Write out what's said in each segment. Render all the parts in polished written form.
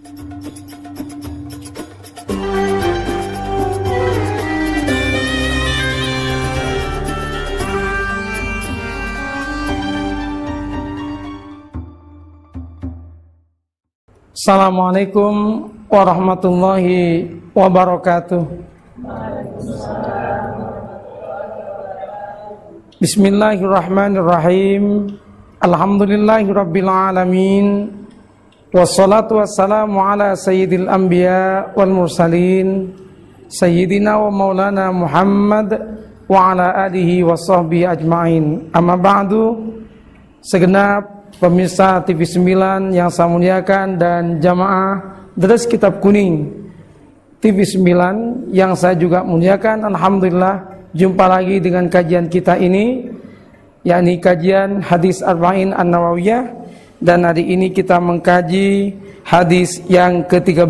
Assalamualaikum warahmatullahi wabarakatuh. Bismillahirrahmanirrahim. Alhamdulillahirabbil alamin. Wassalatu wassalamu ala sayyidil anbiya wal mursalin sayyidina wa maulana Muhammad wa ala alihi wa sahbihi ajmain. Amma ba'du. Segenap pemirsa TV 9 yang saya muliakan dan jamaah Deres Kitab Kuning TV 9 yang saya juga muliakan, alhamdulillah jumpa lagi dengan kajian kita ini, yakni kajian hadis Arba'in An-Nawawiyah, dan hari ini kita mengkaji hadis yang ke-13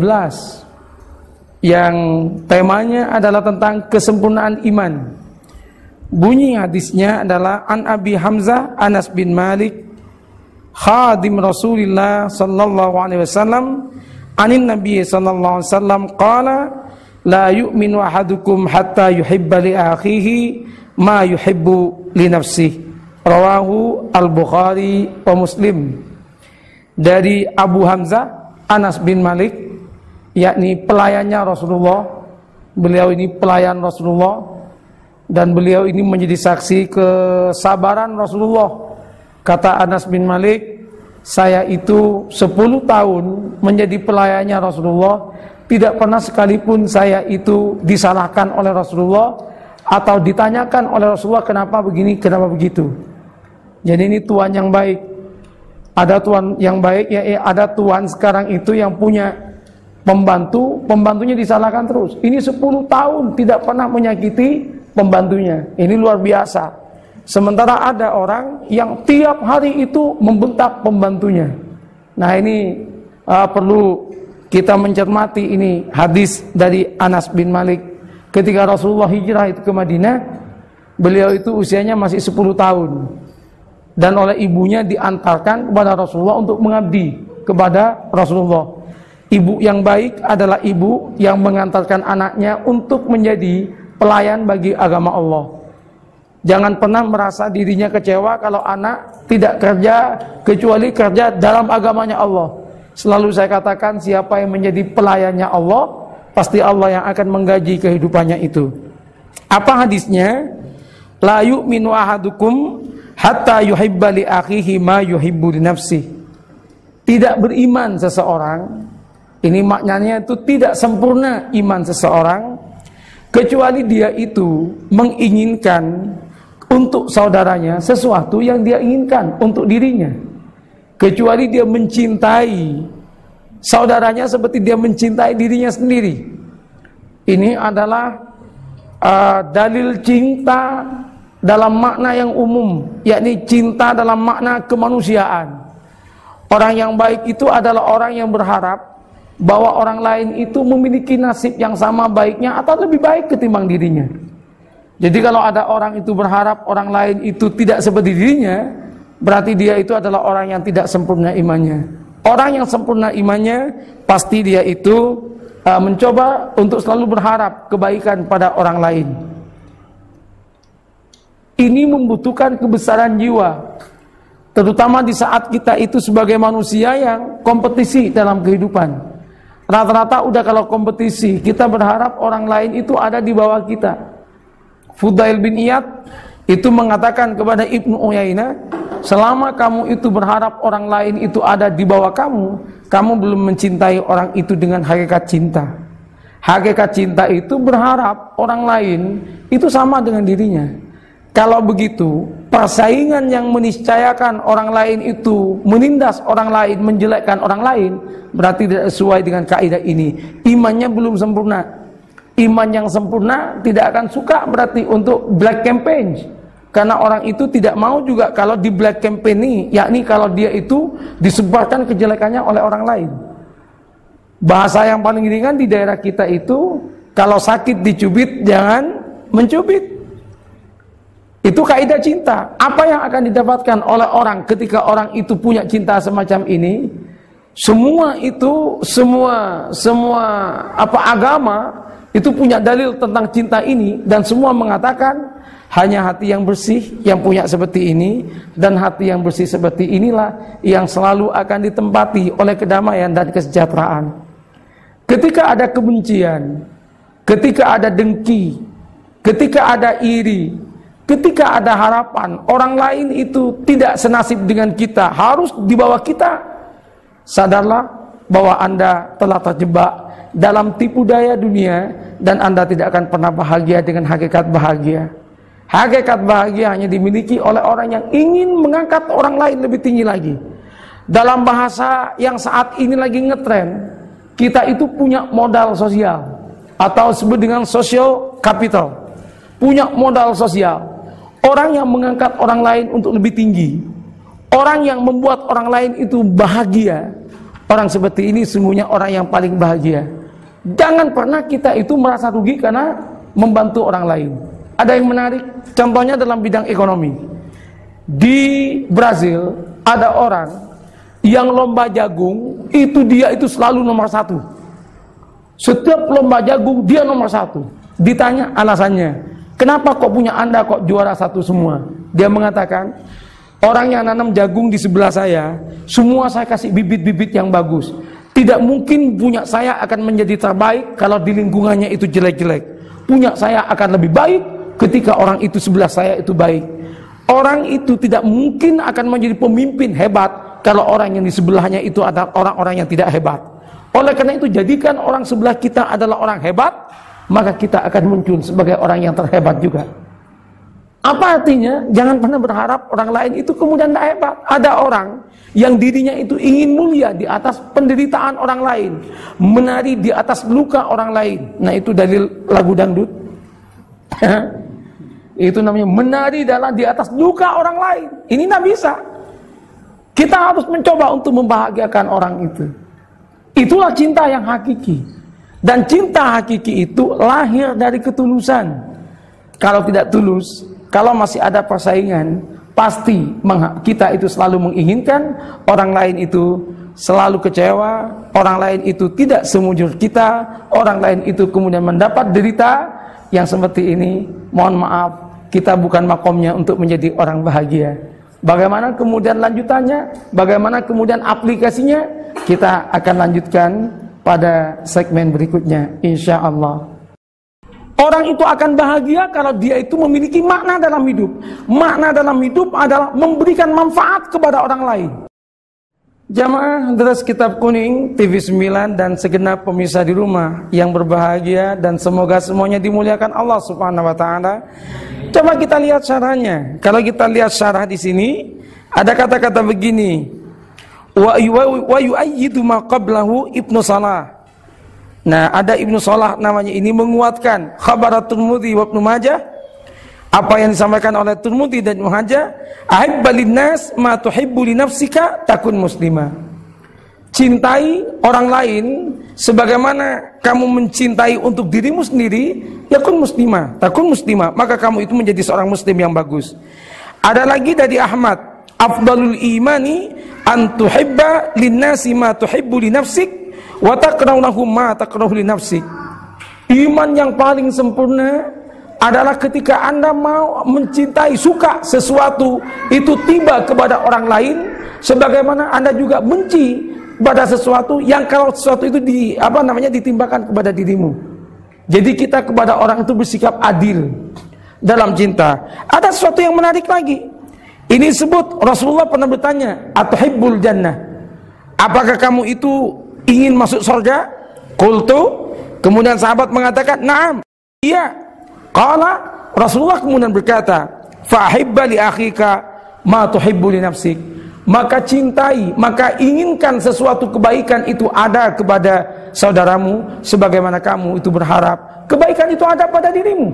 yang temanya adalah tentang kesempurnaan iman. Bunyi hadisnya adalah An Abi Hamzah Anas bin Malik khadim Rasulillah sallallahu alaihi wasallam anin Nabi sallallahu alaihi wasallam qala la yu'minu ahadukum hatta yuhibba li akhihi ma yuhibbu li nafsihi. Rawahu Al-Bukhari wa Muslim. Dari Abu Hamzah Anas bin Malik, yakni pelayannya Rasulullah. Beliau ini pelayan Rasulullah dan beliau ini menjadi saksi kesabaran Rasulullah. Kata Anas bin Malik, saya itu 10 tahun menjadi pelayannya Rasulullah, tidak pernah sekalipun saya itu disalahkan oleh Rasulullah atau ditanyakan oleh Rasulullah kenapa begini, kenapa begitu. Jadi ini tuan yang baik. Ada tuan yang baik, ya ada tuan sekarang itu yang punya pembantunya disalahkan terus. Ini 10 tahun tidak pernah menyakiti pembantunya. Ini luar biasa. Sementara ada orang yang tiap hari itu membentak pembantunya. Nah ini perlu kita mencermati ini hadis dari Anas bin Malik. Ketika Rasulullah hijrah itu ke Madinah, beliau itu usianya masih 10 tahun. Dan oleh ibunya diantarkan kepada Rasulullah untuk mengabdi kepada Rasulullah. Ibu yang baik adalah ibu yang mengantarkan anaknya untuk menjadi pelayan bagi agama Allah. Jangan pernah merasa dirinya kecewa kalau anak tidak kerja kecuali kerja dalam agamanya Allah. Selalu saya katakan, siapa yang menjadi pelayannya Allah, pasti Allah yang akan menggaji kehidupannya itu. Apa hadisnya? La yu'minu ahadukum hatta yuhibba li akhihi ma yuhibbu li nafsihi. Tidak beriman seseorang, ini maknanya itu tidak sempurna iman seseorang, kecuali dia itu menginginkan untuk saudaranya sesuatu yang dia inginkan untuk dirinya, kecuali dia mencintai saudaranya seperti dia mencintai dirinya sendiri. Ini adalah dalil cinta dalam makna yang umum, yakni cinta dalam makna kemanusiaan. Orang yang baik itu adalah orang yang berharap bahwa orang lain itu memiliki nasib yang sama baiknya atau lebih baik ketimbang dirinya. Jadi kalau ada orang itu berharap orang lain itu tidak seperti dirinya, berarti dia itu adalah orang yang tidak sempurna imannya. Orang yang sempurna imannya, pasti dia itu mencoba untuk selalu berharap kebaikan pada orang lain. Ini membutuhkan kebesaran jiwa, terutama di saat kita itu sebagai manusia yang kompetisi dalam kehidupan. Rata-rata udah kalau kompetisi, kita berharap orang lain itu ada di bawah kita. Fudail bin Iyad itu mengatakan kepada Ibnu Uyainah, selama kamu itu berharap orang lain itu ada di bawah kamu, kamu belum mencintai orang itu dengan hakikat cinta. Hakikat cinta itu berharap orang lain itu sama dengan dirinya. Kalau begitu, persaingan yang meniscayakan orang lain itu menindas orang lain, menjelekkan orang lain, berarti tidak sesuai dengan kaidah ini. Imannya belum sempurna. Iman yang sempurna tidak akan suka berarti untuk black campaign, karena orang itu tidak mau juga kalau di black campaign ini, yakni kalau dia itu disebarkan kejelekannya oleh orang lain. Bahasa yang paling ringan di daerah kita itu, kalau sakit dicubit jangan mencubit. Itu kaidah cinta. Apa yang akan didapatkan oleh orang ketika orang itu punya cinta semacam ini? Semua itu, semua agama itu punya dalil tentang cinta ini, dan semua mengatakan hanya hati yang bersih yang punya seperti ini, dan hati yang bersih seperti inilah yang selalu akan ditempati oleh kedamaian dan kesejahteraan. Ketika ada kebencian, ketika ada dengki, ketika ada iri, ketika ada harapan orang lain itu tidak senasib dengan kita, harus di bawah kita, sadarlah bahwa Anda telah terjebak dalam tipu daya dunia, dan Anda tidak akan pernah bahagia dengan hakikat bahagia. Hakikat bahagia hanya dimiliki oleh orang yang ingin mengangkat orang lain lebih tinggi lagi. Dalam bahasa yang saat ini lagi ngetren, kita itu punya modal sosial, atau disebut dengan social capital. Punya modal sosial. Orang yang mengangkat orang lain untuk lebih tinggi, orang yang membuat orang lain itu bahagia, orang seperti ini semuanya orang yang paling bahagia. Jangan pernah kita itu merasa rugi karena membantu orang lain. Ada yang menarik, contohnya dalam bidang ekonomi. Di Brazil ada orang yang lomba jagung, itu dia itu selalu nomor 1. Setiap lomba jagung dia nomor 1. Ditanya alasannya, kenapa kok punya Anda kok juara 1 semua? Dia mengatakan, orang yang nanam jagung di sebelah saya, semua saya kasih bibit-bibit yang bagus. Tidak mungkin punya saya akan menjadi terbaik kalau di lingkungannya itu jelek-jelek. Punya saya akan lebih baik ketika orang itu sebelah saya itu baik. Orang itu tidak mungkin akan menjadi pemimpin hebat kalau orang yang di sebelahnya itu adalah orang-orang yang tidak hebat. Oleh karena itu, jadikan orang sebelah kita adalah orang hebat, maka kita akan muncul sebagai orang yang terhebat juga. Apa artinya? Jangan pernah berharap orang lain itu kemudian tidak hebat. Ada orang yang dirinya itu ingin mulia di atas penderitaan orang lain, menari di atas luka orang lain. Nah, itu dalil lagu dangdut. Itu namanya menari di atas luka orang lain. Ini tidak bisa. Kita harus mencoba untuk membahagiakan orang itu. Itulah cinta yang hakiki. Dan cinta hakiki itu lahir dari ketulusan. Kalau tidak tulus, kalau masih ada persaingan, pasti kita itu selalu menginginkan orang lain itu selalu kecewa, orang lain itu tidak semujur kita, orang lain itu kemudian mendapat derita. Yang seperti ini, mohon maaf, kita bukan makomnya untuk menjadi orang bahagia. Bagaimana kemudian lanjutannya, bagaimana kemudian aplikasinya, kita akan lanjutkan pada segmen berikutnya, insya Allah. Orang itu akan bahagia kalau dia itu memiliki makna dalam hidup. Makna dalam hidup adalah memberikan manfaat kepada orang lain. Jamaah Hadras Kitab Kuning, TV 9 dan segenap pemirsa di rumah yang berbahagia, dan semoga semuanya dimuliakan Allah Subhanahu wa taala. Coba kita lihat syarahnya. Kalau kita lihat syarah di sini, ada kata-kata begini. Wa yu'ayyidu ma qablahu Ibnu Salah. Nah, ada Ibnu Salah namanya ini menguatkan khabar Tirmidzi wa Ibnu Majah, apa yang disampaikan oleh Tirmidzi dan Ibnu Majah, ahibba linnas ma tuhibbu li nafsika takun muslimah. Cintai orang lain sebagaimana kamu mencintai untuk dirimu sendiri, yakun muslimah, takun muslimah, maka kamu itu menjadi seorang muslim yang bagus. Ada lagi dari Ahmad, afdalul imani an tuhibba linnasi ma tuhibbu li nafsik wa takrahunahu ma takrahu li nafsik. Iman yang paling sempurna adalah ketika Anda mau mencintai, suka sesuatu itu tiba kepada orang lain, sebagaimana Anda juga benci pada sesuatu yang kalau sesuatu itu ditimpakan kepada dirimu. Jadi kita kepada orang itu bersikap adil dalam cinta. Ada sesuatu yang menarik lagi. Ini disebut Rasulullah pernah bertanya, atuhibbul jannah, apakah kamu itu ingin masuk surga? Qultu, kemudian sahabat mengatakan, na'am, iya. Qala, Rasulullah kemudian berkata, fa'hibba li akhika ma tuhibbu li nafsik. Maka cintai, maka inginkan sesuatu kebaikan itu ada kepada saudaramu sebagaimana kamu itu berharap kebaikan itu ada pada dirimu.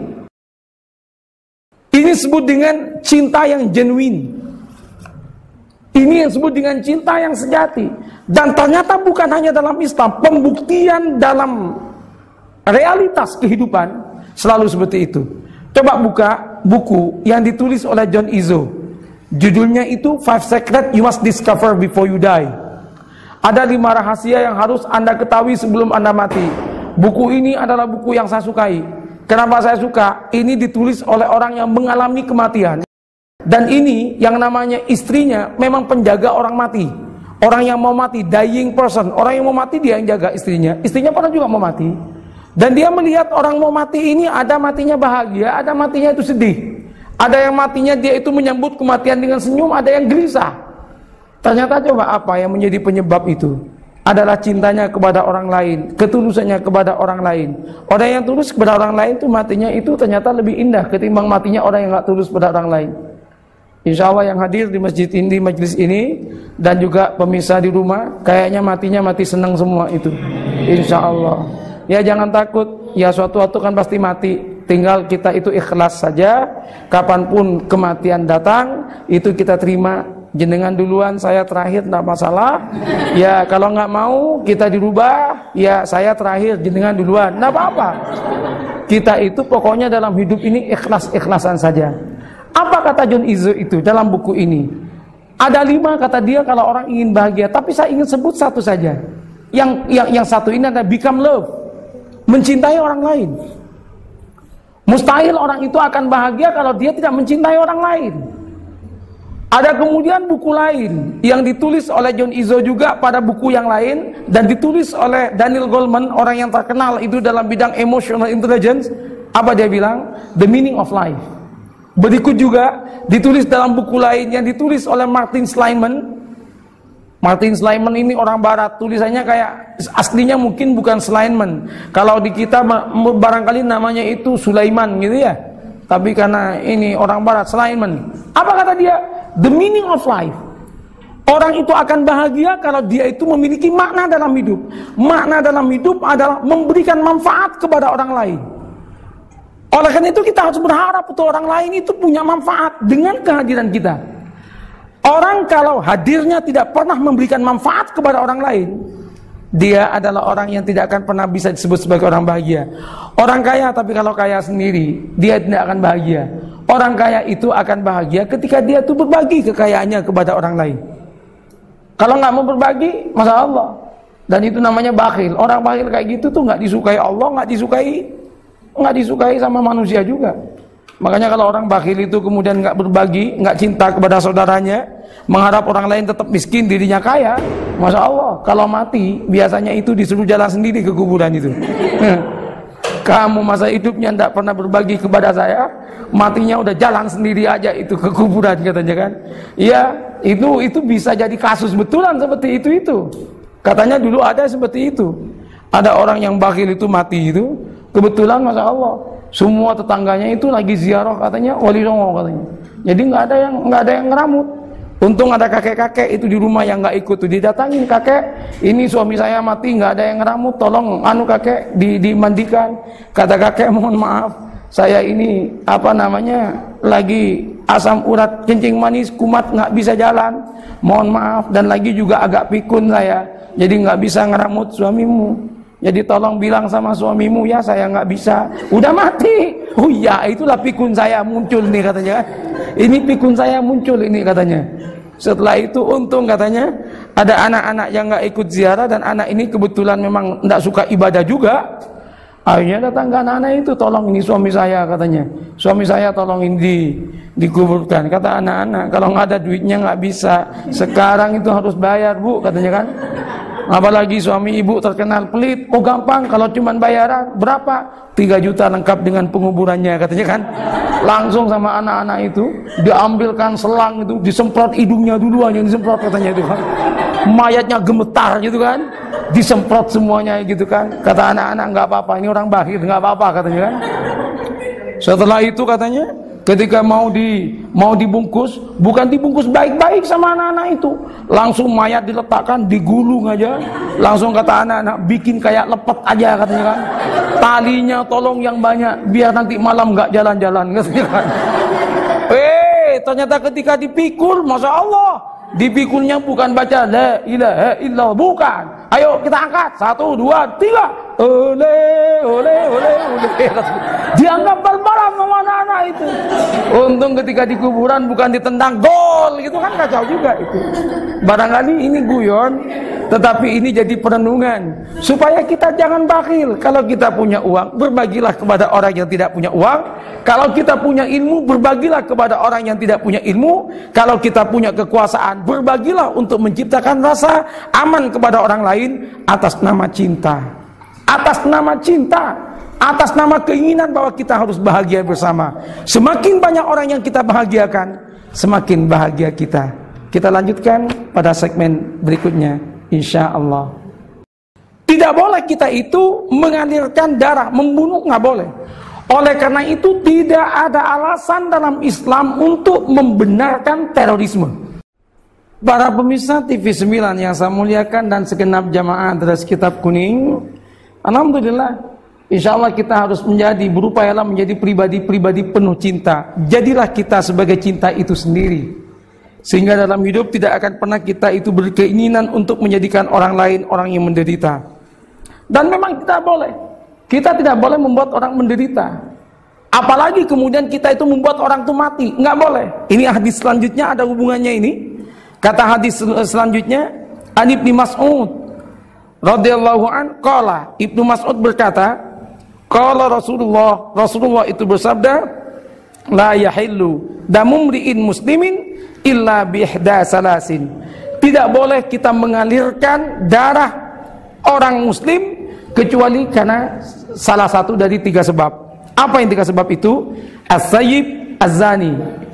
Ini disebut dengan cinta yang genuine. Ini yang disebut dengan cinta yang sejati. Dan ternyata bukan hanya dalam Islam, pembuktian dalam realitas kehidupan selalu seperti itu. Coba buka buku yang ditulis oleh John Izzo. Judulnya itu 5 Secrets You Must Discover Before You Die. Ada 5 rahasia yang harus Anda ketahui sebelum Anda mati. Buku ini adalah buku yang saya sukai. Kenapa saya suka? Ini ditulis oleh orang yang mengalami kematian. Dan ini yang namanya istrinya memang penjaga orang mati. Orang yang mau mati, dying person. Orang yang mau mati dia yang jaga istrinya. Istrinya pernah juga mau mati. Dan dia melihat orang mau mati ini ada matinya bahagia, ada matinya itu sedih. Ada yang matinya dia itu menyambut kematian dengan senyum, ada yang gelisah. Ternyata coba apa yang menjadi penyebab itu? Adalah cintanya kepada orang lain, ketulusannya kepada orang lain. Orang yang tulus kepada orang lain itu matinya itu ternyata lebih indah ketimbang matinya orang yang gak tulus kepada orang lain. Insya Allah yang hadir di masjid ini, di majelis ini, dan juga pemirsa di rumah, kayaknya matinya mati senang semua itu. Insya Allah. Ya jangan takut, ya suatu waktu kan pasti mati. Tinggal kita itu ikhlas saja. Kapanpun kematian datang, itu kita terima. Jenengan duluan, saya terakhir, tidak masalah. Ya kalau nggak mau kita dirubah, ya saya terakhir, jenengan duluan, tidak apa-apa. Kita itu pokoknya dalam hidup ini ikhlas-ikhlasan saja. Apa kata John Izzo itu dalam buku ini? Ada 5 kata dia kalau orang ingin bahagia, tapi saya ingin sebut satu saja. Yang satu ini adalah become love, mencintai orang lain. Mustahil orang itu akan bahagia kalau dia tidak mencintai orang lain. Ada kemudian buku lain yang ditulis oleh John Izzo juga pada buku yang lain, dan ditulis oleh Daniel Goleman, orang yang terkenal itu dalam bidang emotional intelligence. Apa dia bilang? The Meaning of Life. Berikut juga ditulis dalam buku lain yang ditulis oleh Martin Seligman. Martin Seligman ini orang barat, tulisannya kayak aslinya mungkin bukan Seligman. Kalau di kita barangkali namanya itu Sulaiman gitu ya. Tapi karena ini orang barat, Seligman. Apa kata dia? The meaning of life. Orang itu akan bahagia kalau dia itu memiliki makna dalam hidup. Makna dalam hidup adalah memberikan manfaat kepada orang lain. Oleh karena itu kita harus berharap untuk orang lain itu punya manfaat dengan kehadiran kita. Orang kalau hadirnya tidak pernah memberikan manfaat kepada orang lain, dia adalah orang yang tidak akan pernah bisa disebut sebagai orang bahagia. Orang kaya, tapi kalau kaya sendiri, dia tidak akan bahagia. Orang kaya itu akan bahagia ketika dia itu berbagi kekayaannya kepada orang lain. Kalau nggak mau berbagi, Masya Allah. Dan itu namanya bakhil. Orang bakhil kayak gitu tuh nggak disukai Allah, nggak disukai sama manusia juga. Makanya kalau orang bakhil itu kemudian nggak berbagi, nggak cinta kepada saudaranya, mengharap orang lain tetap miskin, dirinya kaya, Masya Allah, kalau mati biasanya itu disuruh jalan sendiri ke kuburan itu. Kamu masa hidupnya tidak pernah berbagi kepada saya, matinya udah jalan sendiri aja itu ke kuburan, katanya kan. Iya, itu bisa jadi kasus betulan seperti itu. Katanya dulu ada seperti itu. Ada orang yang bakhil itu mati itu, kebetulan Masya Allah, semua tetangganya itu lagi ziarah katanya Wali Songo katanya. Jadi nggak ada yang ngeramut. Untung ada kakek-kakek itu di rumah yang nggak ikut tuh, didatangin, kakek ini suami saya mati nggak ada yang ngeramut, tolong kakek dimandikan. Kata kakek, mohon maaf, saya ini lagi asam urat kencing manis kumat nggak bisa jalan, mohon maaf, dan lagi juga agak pikun saya, jadi nggak bisa ngeramut suamimu. Jadi tolong bilang sama suamimu ya saya nggak bisa, udah mati. Oh iya, itulah pikun saya muncul nih katanya. Ini pikun saya muncul ini katanya. Setelah itu untung katanya ada anak-anak yang nggak ikut ziarah, dan anak ini kebetulan memang nggak suka ibadah juga. Akhirnya datang ke anak-anak itu, tolong ini suami saya katanya. Suami saya tolong ini dikuburkan. Kata anak-anak, kalau nggak ada duitnya nggak bisa. Sekarang itu harus bayar bu katanya kan. Apalagi suami ibu terkenal pelit. Oh gampang, kalau cuman bayaran berapa? 3 juta lengkap dengan penguburannya katanya kan. Langsung sama anak-anak itu diambilkan selang itu, disemprot hidungnya duluan yang disemprot katanya itu kan. Mayatnya gemetar gitu kan, disemprot semuanya gitu kan. Kata anak-anak, nggak apa-apa, ini orang bakhil, nggak apa-apa katanya kan. Setelah itu katanya ketika mau dibungkus, bukan dibungkus baik-baik sama anak-anak itu, langsung mayat diletakkan, digulung aja. Langsung kata anak-anak, bikin kayak lepet aja katanya kan. Talinya tolong yang banyak biar nanti malam nggak jalan-jalan katanya kan. Ternyata ketika dipikul, Masya Allah, dipikulnya bukan baca la ilaha illallah, bukan. Ayo kita angkat, 1, 2, 3, Ole. Dianggap bal-balan sama anak-anak itu. Untung ketika di kuburan bukan ditendang gol gitu kan, kacau juga itu. Barangkali ini guyon, tetapi ini jadi perenungan supaya kita jangan bakhil. Kalau kita punya uang, berbagilah kepada orang yang tidak punya uang. Kalau kita punya ilmu, berbagilah kepada orang yang tidak punya ilmu. Kalau kita punya kekuasaan, berbagilah untuk menciptakan rasa aman kepada orang lain atas nama cinta. Atas nama cinta, atas nama keinginan bahwa kita harus bahagia bersama. Semakin banyak orang yang kita bahagiakan, semakin bahagia kita. Kita lanjutkan pada segmen berikutnya, insya Allah. Tidak boleh kita itu mengalirkan darah, membunuh, nggak boleh. Oleh karena itu tidak ada alasan dalam Islam untuk membenarkan terorisme. Para pemirsa TV 9 yang saya muliakan dan segenap jamaah Adres Kitab Kuning, alhamdulillah, insya Allah kita harus berupayalah menjadi pribadi-pribadi penuh cinta. Jadilah kita sebagai cinta itu sendiri, sehingga dalam hidup tidak akan pernah kita itu berkeinginan untuk menjadikan orang lain orang yang menderita. Dan memang kita tidak boleh membuat orang menderita. Apalagi kemudian kita itu membuat orang itu mati, nggak boleh. Ini hadis selanjutnya ada hubungannya ini. Kata hadis selanjutnya, An Ibnu Mas'ud radhiyallahu an qala, Ibnu Mas'ud berkata, qala Rasulullah itu bersabda, la yahillu damumri'in muslimin illa bi ihda salasin. Tidak boleh kita mengalirkan darah orang muslim kecuali karena salah satu dari 3 sebab. Apa yang 3 sebab itu? As-sayyib, az-zani.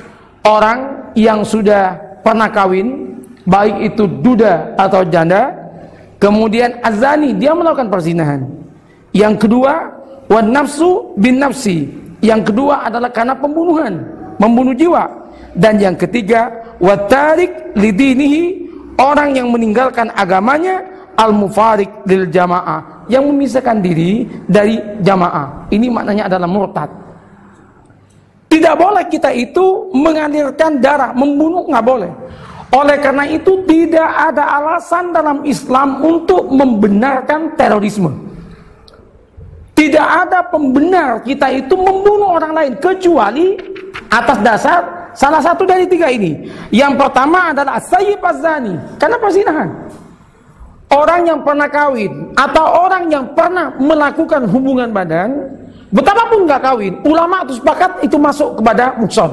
Orang yang sudah pernah kawin, baik itu duda atau janda. Kemudian az-zani, dia melakukan perzinahan. Yang kedua, wan nafsu bin nafsi. Yang kedua adalah karena pembunuhan, membunuh jiwa. Dan yang ketiga, wat tarik lidinihi, orang yang meninggalkan agamanya, al-mufarik lil jamaah, yang memisahkan diri dari jamaah. Ini maknanya adalah murtad. Tidak boleh kita itu mengalirkan darah, membunuh, nggak boleh. Oleh karena itu tidak ada alasan dalam Islam untuk membenarkan terorisme. Tidak ada pembenar kita itu membunuh orang lain kecuali atas dasar salah satu dari 3 ini. Yang pertama adalah as-sayyib az-zani, karena perzinahan. Orang yang pernah kawin atau orang yang pernah melakukan hubungan badan, betapapun nggak kawin, ulama itu sepakat itu masuk kepada muhsan.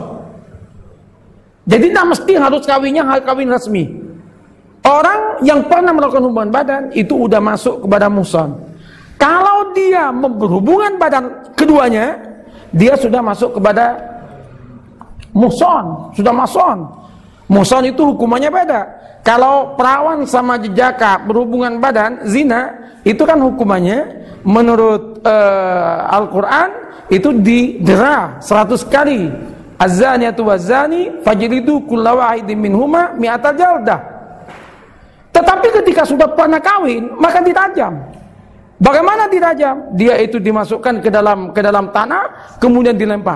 Jadi tidak mesti harus kawinnya kawin resmi. Orang yang pernah melakukan hubungan badan itu udah masuk kepada muhsan. Kalau dia berhubungan badan keduanya, dia sudah masuk kepada muhsan, sudah mason. Muhsan itu hukumannya beda. Kalau perawan sama jejaka berhubungan badan, zina, itu kan hukumannya menurut Al-Quran itu didera 100 kali. Az-zaniyatu waz-zani fajlidu kulla wahidin minhuma mi'atal jaldah. Tetapi ketika sudah pernah kawin, maka ditajam. Bagaimana ditajam? Dia itu dimasukkan ke dalam tanah, kemudian dilempar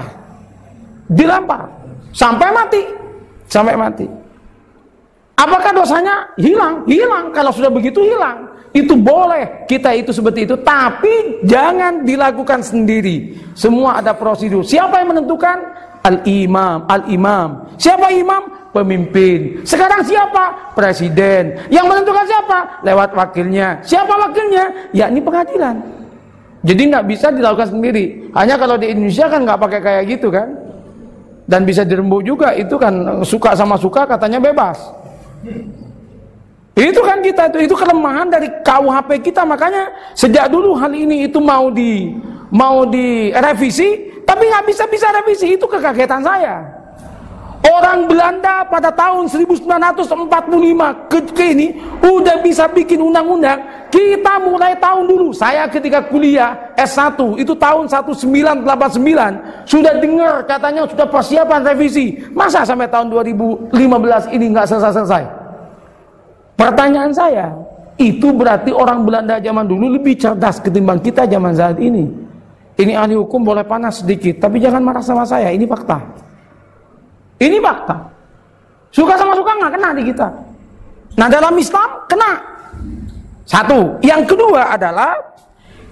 sampai mati. Apakah dosanya hilang? Hilang. Kalau sudah begitu hilang. Itu boleh kita itu seperti itu, tapi jangan dilakukan sendiri. Semua ada prosedur. Siapa yang menentukan? Al-imam. Siapa imam? Pemimpin. Sekarang siapa? Presiden. Yang menentukan siapa? Lewat wakilnya. Siapa wakilnya? Yakni pengadilan. Jadi nggak bisa dilakukan sendiri. Hanya kalau di Indonesia kan nggak pakai kayak gitu kan. Dan bisa dirembuk juga. Itu kan suka sama suka katanya bebas. Itu kan itu kelemahan dari KUHP kita. Makanya sejak dulu hal ini itu mau direvisi, tapi nggak bisa revisi. Itu kekagetan saya. Orang Belanda pada tahun 1945 ke ini udah bisa bikin undang-undang. Kita mulai tahun dulu. Saya ketika kuliah S1 itu tahun 1989 sudah dengar katanya sudah persiapan revisi. Masa sampai tahun 2015 ini nggak selesai-selesai? Pertanyaan saya, itu berarti orang Belanda zaman dulu lebih cerdas ketimbang kita zaman saat ini. Ini ahli hukum boleh panas sedikit, tapi jangan marah sama saya. Ini fakta. Ini fakta. Suka sama suka nggak kena di kita. Nah dalam Islam kena. Satu. Yang kedua adalah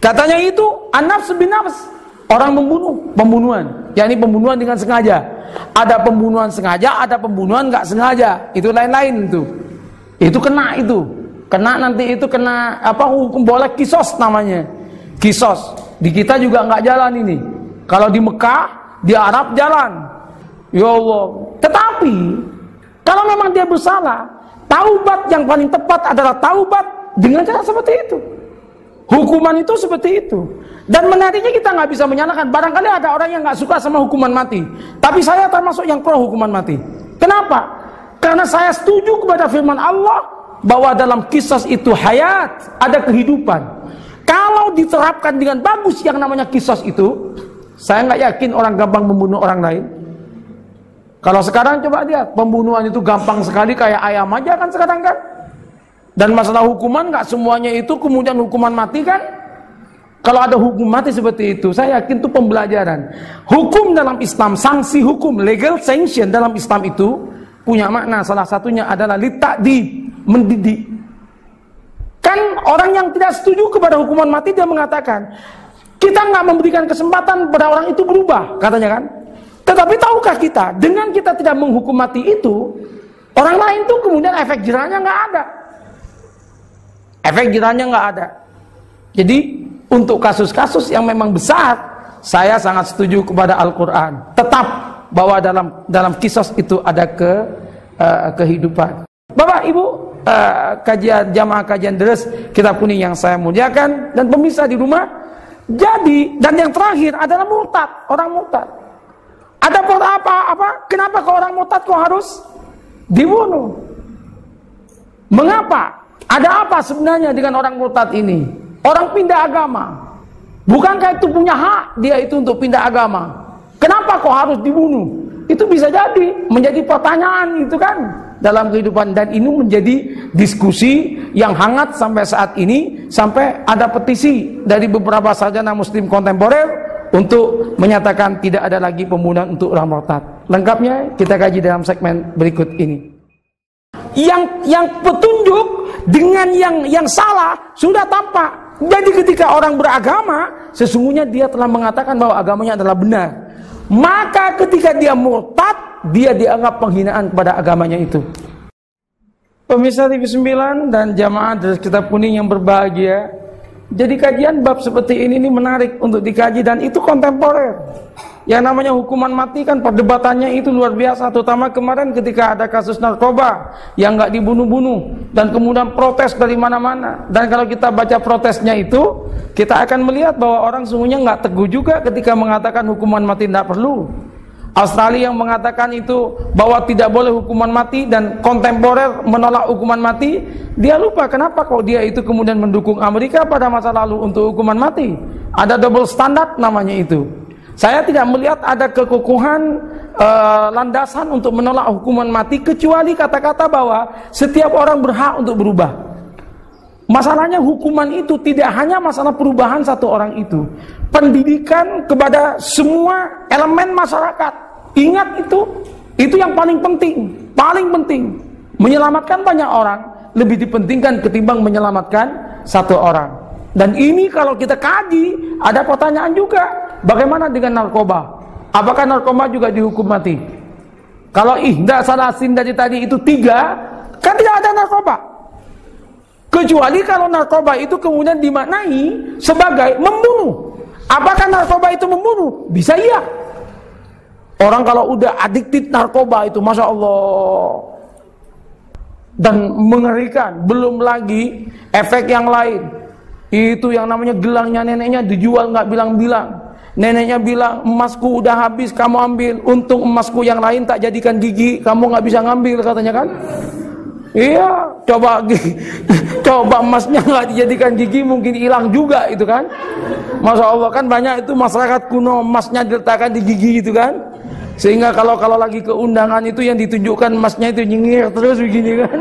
Katanya itu an-nafs bin nafs, orang membunuh, pembunuhan, yakni pembunuhan dengan sengaja. Ada pembunuhan sengaja, ada pembunuhan nggak sengaja, itu lain-lain itu. Itu kena itu. Kena nanti itu kena apa, hukum boleh kisos namanya. Kisos. Di kita juga nggak jalan ini. Kalau di Mekah, di Arab jalan. Ya Allah. Tetapi kalau memang dia bersalah, taubat yang paling tepat adalah taubat dengan cara seperti itu. Hukuman itu seperti itu. Dan menariknya kita nggak bisa menyalahkan. Barangkali ada orang yang nggak suka sama hukuman mati. Tapi saya termasuk yang pro hukuman mati. Kenapa? Karena saya setuju kepada firman Allah bahwa dalam kisah itu hayat, ada kehidupan. Kalau diterapkan dengan bagus yang namanya kisah itu, saya nggak yakin orang gampang membunuh orang lain. Kalau sekarang coba lihat, pembunuhan itu gampang sekali, kayak ayam aja kan sekarang kan. Dan masalah hukuman nggak semuanya itu kemudian hukuman mati kan. Kalau ada hukum mati seperti itu, saya yakin itu pembelajaran. Hukum dalam Islam, sanksi hukum, legal sanction dalam Islam itu punya makna. Salah satunya adalah lita'dib, mendidik. Kan orang yang tidak setuju kepada hukuman mati, dia mengatakan kita nggak memberikan kesempatan pada orang itu berubah, katanya kan. Tetapi tahukah kita, dengan kita tidak menghukum mati itu, orang lain tuh kemudian efek jerahnya nggak ada. Efek jerahnya nggak ada. Jadi untuk kasus-kasus yang memang besar, saya sangat setuju kepada Al-Quran. Tetap bahwa dalam kisah itu ada kehidupan. Bapak Ibu, kajian jamaah kajian deres kitab kuning yang saya muliakan dan pemirsa di rumah. Jadi, dan yang terakhir adalah murtad, orang murtad. Ada apa? Kenapa kok orang murtad kok harus dibunuh? Mengapa? Ada apa sebenarnya dengan orang murtad ini? Orang pindah agama. Bukankah itu punya hak dia itu untuk pindah agama? Kenapa kok harus dibunuh? Itu bisa jadi menjadi pertanyaan itu kan dalam kehidupan, dan ini menjadi diskusi yang hangat sampai saat ini, sampai ada petisi dari beberapa sarjana muslim kontemporer untuk menyatakan tidak ada lagi pembunuhan untuk orang murtad. Lengkapnya kita kaji dalam segmen berikut ini. Yang petunjuk dengan yang salah sudah tampak. Jadi ketika orang beragama, sesungguhnya dia telah mengatakan bahwa agamanya adalah benar. Maka ketika dia murtad, dia dianggap penghinaan kepada agamanya itu. Pemirsa TV 9 dan jamaah dari kitab kuning yang berbahagia, jadi kajian bab seperti ini menarik untuk dikaji, dan itu kontemporer. Yang namanya hukuman mati kan perdebatannya itu luar biasa, terutama kemarin ketika ada kasus narkoba yang nggak dibunuh-bunuh dan kemudian protes dari mana-mana. Dan kalau kita baca protesnya itu, kita akan melihat bahwa orang sungguhnya nggak teguh juga ketika mengatakan hukuman mati tidak perlu. Australia yang mengatakan itu bahwa tidak boleh hukuman mati dan kontemporer menolak hukuman mati, dia lupa kenapa kok dia itu kemudian mendukung Amerika pada masa lalu untuk hukuman mati. Ada double standard namanya itu. Saya tidak melihat ada kekukuhan landasan untuk menolak hukuman mati, kecuali kata-kata bahwa setiap orang berhak untuk berubah. Masalahnya hukuman itu tidak hanya masalah perubahan satu orang itu, pendidikan kepada semua elemen masyarakat. Ingat itu yang paling penting, menyelamatkan banyak orang lebih dipentingkan ketimbang menyelamatkan satu orang. Dan ini kalau kita kaji, ada pertanyaan juga, bagaimana dengan narkoba? Apakah narkoba juga dihukum mati? Kalau ihda salasin dari tadi itu 3, kan tidak ada narkoba. Kecuali kalau narkoba itu kemudian dimaknai sebagai membunuh. Apakah narkoba itu membunuh? Bisa iya. Orang kalau udah addicted narkoba itu, Masya Allah, dan mengerikan. Belum lagi efek yang lain. Itu yang namanya gelangnya neneknya dijual nggak bilang-bilang. Neneknya bilang, emasku udah habis, kamu ambil. Untung emasku yang lain tak jadikan gigi, kamu nggak bisa ngambil, katanya kan. Iya, coba emasnya nggak dijadikan gigi, mungkin hilang juga itu kan. Masya Allah, kan banyak itu masyarakat kuno emasnya diletakkan di gigi itu kan. Sehingga kalau lagi ke undangan itu yang ditunjukkan emasnya itu nyengir terus begini kan.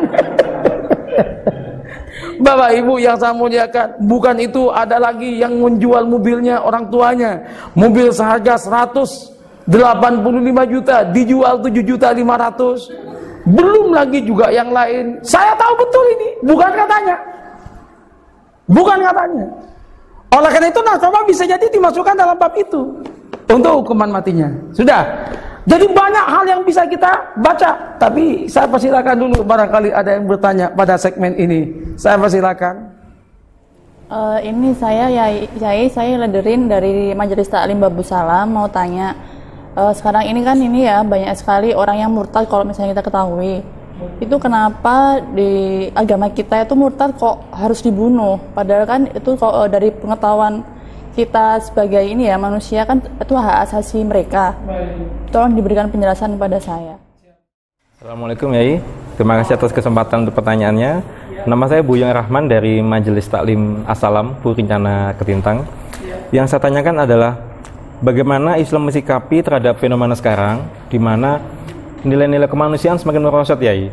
Bapak Ibu yang saya muliakan, bukan itu, ada lagi yang menjual mobilnya orang tuanya. Mobil seharga 185 juta dijual 7.500.000. Belum lagi juga yang lain. Saya tahu betul ini, bukan katanya. Oleh karena itu narkoba bisa jadi dimasukkan dalam bab itu untuk hukuman matinya. Sudah. Jadi banyak hal yang bisa kita baca. Tapi saya persilakan dulu, barangkali ada yang bertanya pada segmen ini. Saya persilakan. Ini saya Yai, saya Lederin dari Majelis Taklim Babus Salam, mau tanya. Sekarang ini kan ya banyak sekali orang yang murtad kalau misalnya kita ketahui. Itu kenapa di agama kita itu murtad kok harus dibunuh? Padahal kan itu kok dari pengetahuan kita sebagai manusia kan itu hak asasi mereka. Tolong diberikan penjelasan kepada saya. Assalamualaikum Yai, terima kasih atas kesempatan untuk pertanyaannya. Nama saya Buyang Rahman dari Majelis Taklim As-Salam, Purincana Ketintang. Yang saya tanyakan adalah bagaimana Islam mensikapi terhadap fenomena sekarang di mana nilai-nilai kemanusiaan semakin merosot, Yai.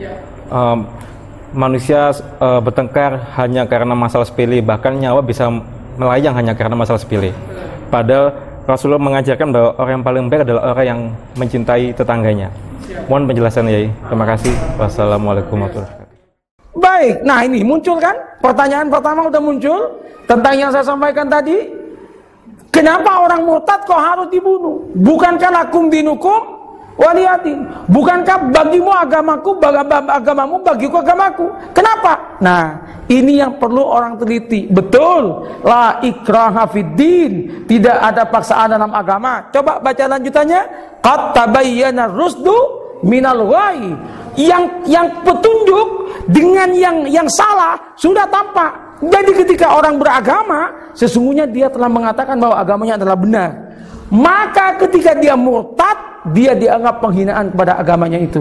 Manusia bertengkar hanya karena masalah sepele, bahkan nyawa bisa melayang hanya karena masalah sepele. Padahal Rasulullah mengajarkan bahwa orang yang paling baik adalah orang yang mencintai tetangganya. Mohon penjelasan, Yai. Terima kasih. Wassalamualaikum warahmatullahi wabarakatuh. Baik, nah ini muncul kan? Pertanyaan pertama udah muncul tentang yang saya sampaikan tadi. Kenapa orang murtad kok harus dibunuh? Bukankah lakum dinukum waliyatin? Bukankah bagimu agamaku, agamamu bagiku agamaku? Kenapa? Nah, ini yang perlu orang teliti. Betul, la ikraha fiddin, tidak ada paksaan dalam agama. Coba baca lanjutannya. Qad tabayyana rusdu minal ghayy. Yang petunjuk dengan yang salah sudah tampak. Jadi ketika orang beragama, sesungguhnya dia telah mengatakan bahwa agamanya adalah benar. Maka ketika dia murtad, dia dianggap penghinaan kepada agamanya itu.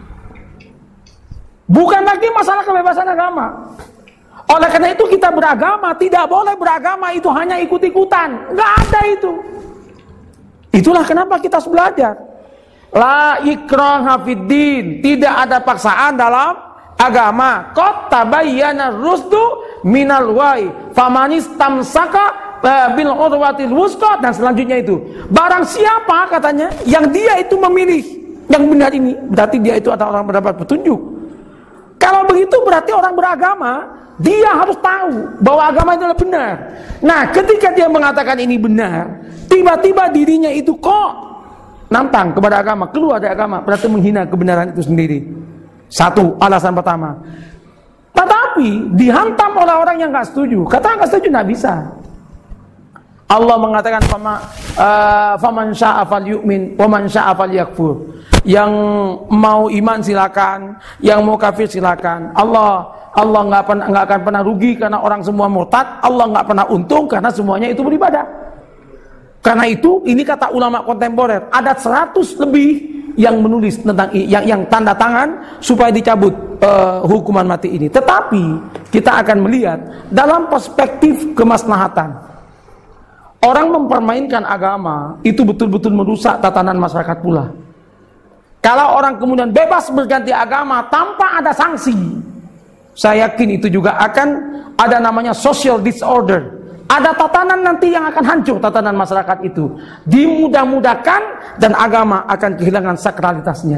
Bukan lagi masalah kebebasan agama. Oleh karena itu kita beragama, tidak boleh beragama itu hanya ikut-ikutan. Nggak ada itu. Itulah kenapa kita harus belajar. La ikraha fiddin, tidak ada paksaan dalam agama. Qad tabayyana rusdu minal ghayy, famanistamsaka bil urwatil wusqa, dan selanjutnya itu. Barang siapa katanya yang dia itu memilih yang benar ini, berarti dia itu adalah orang mendapat petunjuk. Kalau begitu berarti orang beragama, dia harus tahu bahwa agama itu adalah benar. Nah, ketika dia mengatakan ini benar, tiba-tiba dirinya itu kok nantang kepada agama, keluar dari agama, berarti menghina kebenaran itu sendiri. Satu, alasan pertama. Tetapi dihantam oleh orang yang nggak setuju. Kata nggak setuju nggak bisa. Allah mengatakan faman syaa falyu'min wa man syaa falyakfur. Yang mau iman silakan, yang mau kafir silakan. Allah nggak akan pernah rugi karena orang semua murtad. Allah nggak pernah untung karena semuanya itu beribadah. Karena itu, ini kata ulama kontemporer, ada 100 lebih yang menulis tentang yang tanda tangan supaya dicabut hukuman mati ini. Tetapi kita akan melihat dalam perspektif kemaslahatan. Orang mempermainkan agama itu betul-betul merusak tatanan masyarakat pula. Kalau orang kemudian bebas berganti agama tanpa ada sanksi, saya yakin itu juga akan ada namanya social disorder. Ada tatanan nanti yang akan hancur, tatanan masyarakat itu dimudah-mudahkan dan agama akan kehilangan sakralitasnya.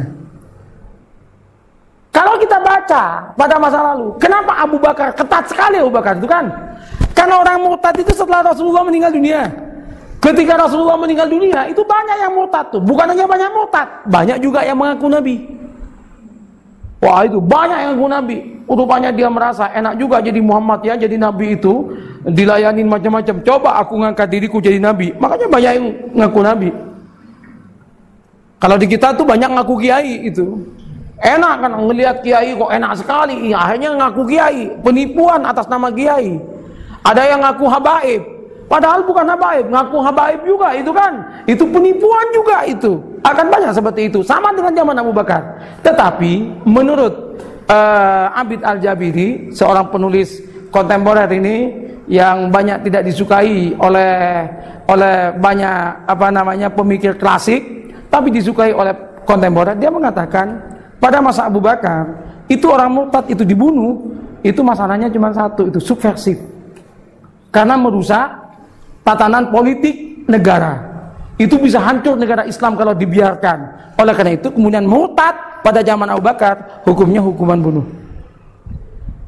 Kalau kita baca pada masa lalu, kenapa Abu Bakar ketat sekali Abu Bakar itu kan? Karena orang murtad itu setelah Rasulullah meninggal dunia. Ketika Rasulullah meninggal dunia, itu banyak yang murtad tuh. Bukan hanya banyak murtad, banyak juga yang mengaku Nabi. Wah, itu banyak yang mengaku Nabi. Rupanya dia merasa enak juga jadi Muhammad ya, jadi Nabi itu dilayanin macam-macam. Coba aku ngangkat diriku jadi Nabi. Makanya banyak yang ngaku Nabi. Kalau di kita tuh banyak ngaku kiai itu. Enak kan ngelihat kiai kok enak sekali. Ya, akhirnya ngaku kiai. Penipuan atas nama kiai. Ada yang ngaku habaib. Padahal bukan habaib, ngaku habaib juga itu kan. Itu penipuan juga itu. Akan banyak seperti itu. Sama dengan zaman Abu Bakar. Tetapi menurut Abid Al-Jabiri, seorang penulis kontemporer ini yang banyak tidak disukai oleh banyak pemikir klasik, tapi disukai oleh kontemporer. Dia mengatakan pada masa Abu Bakar itu orang murtad itu dibunuh, itu masalahnya cuma satu, itu subversif, karena merusak tatanan politik negara. Itu bisa hancur negara Islam kalau dibiarkan. Oleh karena itu kemudian murtad pada zaman Abu Bakar hukumnya hukuman bunuh.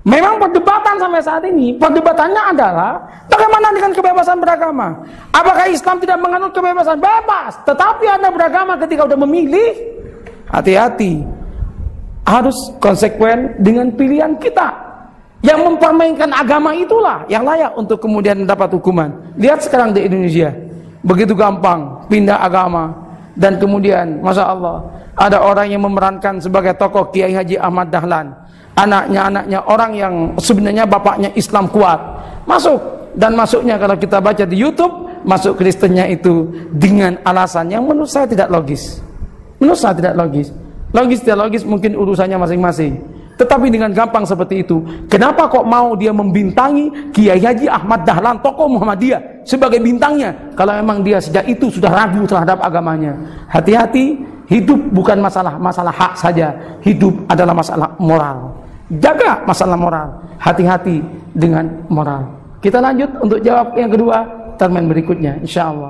Memang perdebatan sampai saat ini, perdebatannya adalah bagaimana dengan kebebasan beragama? Apakah Islam tidak menganut kebebasan? Bebas, tetapi Anda beragama ketika udah memilih, hati-hati. Harus konsekuen dengan pilihan kita. Yang mempermainkan agama itulah yang layak untuk kemudian mendapat hukuman. Lihat sekarang di Indonesia, begitu gampang pindah agama. Dan kemudian, Masya Allah, ada orang yang memerankan sebagai tokoh Kiai Haji Ahmad Dahlan. Anaknya orang yang sebenarnya bapaknya Islam kuat masuk, dan masuknya kalau kita baca di YouTube, masuk Kristennya itu dengan alasan yang menurut saya tidak logis. Menurut saya tidak logis. Logis tidak logis mungkin urusannya masing-masing. Tetapi dengan gampang seperti itu, kenapa kok mau dia membintangi Kiai Haji Ahmad Dahlan, tokoh Muhammadiyah, sebagai bintangnya, kalau memang dia sejak itu sudah ragu terhadap agamanya? Hati-hati, hidup bukan masalah hak saja, hidup adalah masalah moral. Jaga masalah moral, hati-hati dengan moral. Kita lanjut untuk jawab yang kedua, termen berikutnya, insya Allah.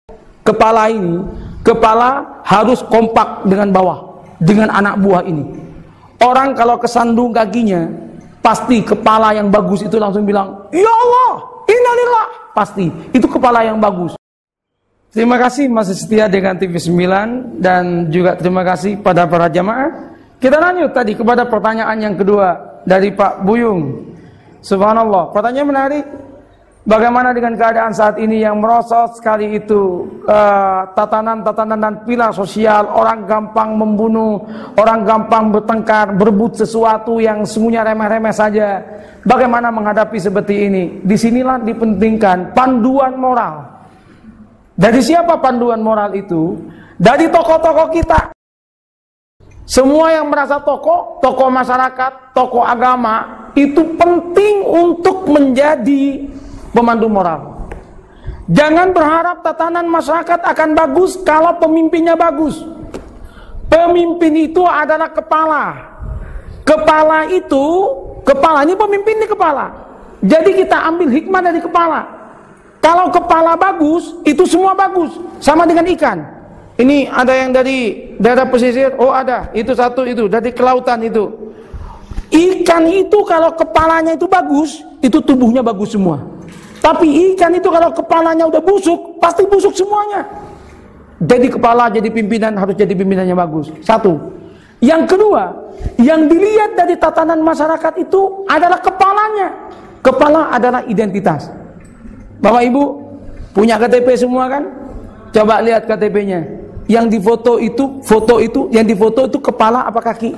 Kepala harus kompak dengan bawah, dengan anak buah ini. Orang kalau kesandung kakinya, pasti kepala yang bagus itu langsung bilang, ya Allah, innalillah. Pasti, itu kepala yang bagus. Terima kasih masih setia dengan TV 9, dan juga terima kasih pada para jamaah. Kita lanjut tadi kepada pertanyaan yang kedua dari Pak Buyung. Subhanallah, pertanyaan menarik. Bagaimana dengan keadaan saat ini yang merosot sekali itu, tatanan-tatanan dan pilar sosial, orang gampang membunuh, orang gampang bertengkar, berebut sesuatu yang semuanya remeh-remeh saja. Bagaimana menghadapi seperti ini? Disinilah dipentingkan panduan moral. Dari siapa panduan moral itu? Dari tokoh-tokoh kita. Semua yang merasa tokoh masyarakat, tokoh agama, itu penting untuk menjadi pemandu moral. Jangan berharap tatanan masyarakat akan bagus kalau pemimpinnya bagus. Pemimpin itu adalah kepala. Kepala ini pemimpin di kepala. Jadi kita ambil hikmah dari kepala. Kalau kepala bagus, itu semua bagus. Sama dengan ikan. Ini ada yang dari daerah pesisir, oh ada, itu satu itu, dari kelautan itu. Ikan itu kalau kepalanya itu bagus, itu tubuhnya bagus semua. Tapi ikan itu kalau kepalanya udah busuk, pasti busuk semuanya. Jadi kepala jadi pimpinan harus jadi pimpinannya bagus. Satu. Yang kedua, yang dilihat dari tatanan masyarakat itu adalah kepalanya. Kepala adalah identitas. Bapak Ibu punya KTP semua kan? Coba lihat KTP-nya. Yang difoto itu, yang difoto itu kepala apa kaki?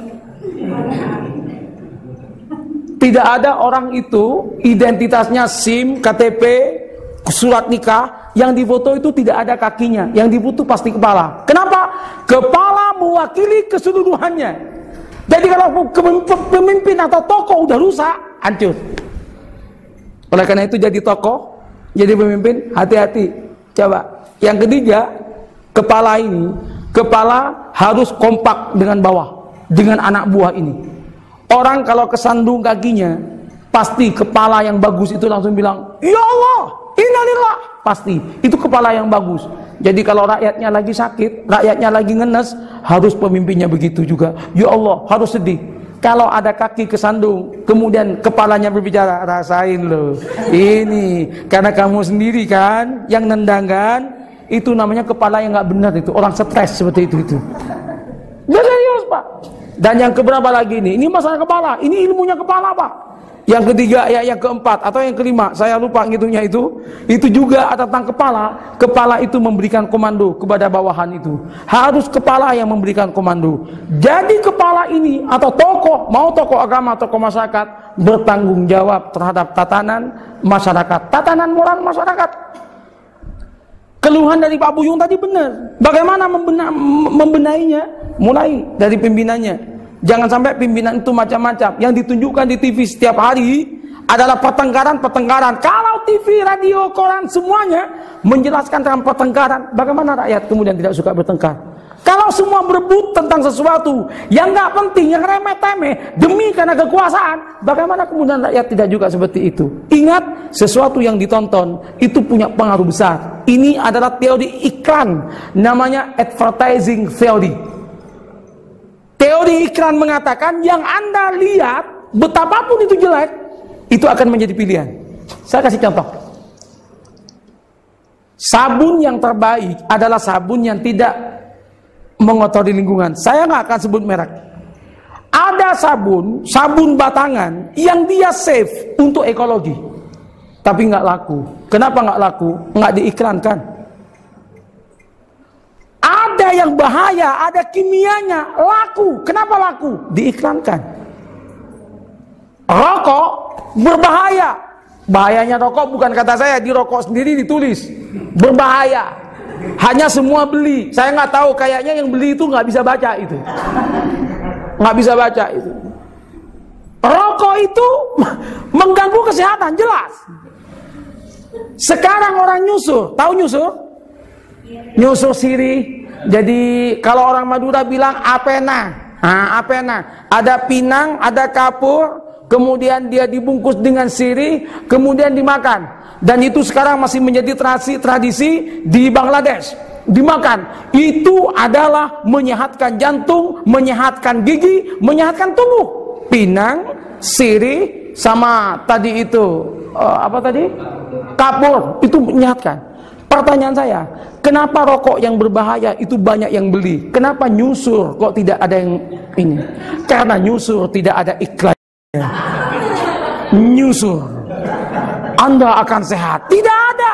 Tidak ada orang itu identitasnya SIM, KTP, surat nikah, yang difoto itu tidak ada kakinya, yang difoto pasti kepala. Kenapa? Kepala mewakili keseluruhannya. Jadi kalau pemimpin atau tokoh udah rusak, hancur. Oleh karena itu jadi tokoh, jadi pemimpin, hati-hati. Coba. Yang ketiga, kepala harus kompak dengan bawah, dengan anak buah ini. Orang kalau kesandung kakinya, pasti kepala yang bagus itu langsung bilang, ya Allah, innalillah. Pasti, itu kepala yang bagus. Jadi kalau rakyatnya lagi sakit, rakyatnya lagi ngenes, harus pemimpinnya begitu juga. Ya Allah, harus sedih. Kalau ada kaki kesandung, kemudian kepalanya berbicara, rasain loh. Ini, karena kamu sendiri kan, yang nendang kan, itu namanya kepala yang nggak benar itu. Orang stres seperti itu. Nggak serius Pak. Dan yang keberapa lagi ini masalah kepala, ini ilmunya kepala Pak. Yang ketiga, yang keempat atau yang kelima, saya lupa ngitungnya itu juga ada tentang kepala. Kepala itu memberikan komando kepada bawahan itu. Harus kepala yang memberikan komando. Jadi kepala ini atau tokoh, mau tokoh agama, tokoh masyarakat, bertanggung jawab terhadap tatanan masyarakat, tatanan moral masyarakat. Keluhan dari Pak Buyung tadi benar. Bagaimana membenahinya? Mulai dari pimpinannya. Jangan sampai pimpinan itu macam-macam. Yang ditunjukkan di TV setiap hari adalah pertengkaran-pertengkaran. Kalau TV, radio, koran semuanya menjelaskan tentang pertengkaran, bagaimana rakyat kemudian tidak suka bertengkar? Kalau semua berebut tentang sesuatu yang nggak penting, yang remeh-temeh demi karena kekuasaan, bagaimana kemudian rakyat tidak juga seperti itu? Ingat, sesuatu yang ditonton itu punya pengaruh besar. Ini adalah teori iklan, namanya advertising theory. Teori iklan mengatakan yang Anda lihat, betapapun itu jelek, itu akan menjadi pilihan. Saya kasih contoh. Sabun yang terbaik adalah sabun yang tidak mengotori lingkungan. Saya nggak akan sebut merek. Ada sabun batangan yang dia safe untuk ekologi, tapi nggak laku. Kenapa nggak laku? Nggak diiklankan. Ada yang bahaya, ada kimianya, laku. Kenapa laku? Diiklankan. Rokok berbahaya. Bahayanya rokok bukan kata saya, di rokok sendiri ditulis berbahaya. Hanya semua beli. Saya nggak tahu, kayaknya yang beli itu nggak bisa baca itu. Nggak bisa baca itu. Rokok itu mengganggu kesehatan, jelas. Sekarang orang nyusur, tahu nyusur? Nyusur sirih. Jadi kalau orang Madura bilang apena. Nah, apena. Ada pinang, ada kapur, kemudian dia dibungkus dengan sirih, kemudian dimakan. Dan itu sekarang masih menjadi tradisi di Bangladesh. Dimakan. Itu adalah menyehatkan jantung, menyehatkan gigi, menyehatkan tubuh. Pinang, sirih, sama tadi itu apa tadi? Kapur, itu menyehatkan. Pertanyaan saya, kenapa rokok yang berbahaya itu banyak yang beli? Kenapa nyusur kok tidak ada yang ini? Karena nyusur tidak ada iklannya. Nyusur, Anda akan sehat. Tidak ada.